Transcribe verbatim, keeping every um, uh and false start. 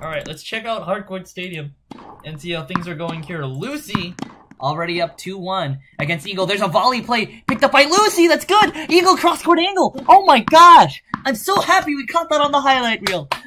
Alright, let's check out Harcourt Stadium and see how things are going here. Lucy already up two one against Eagle. There's a volley play picked up by Lucy. That's good. Eagle cross-court angle. Oh my gosh. I'm so happy we caught that on the highlight reel.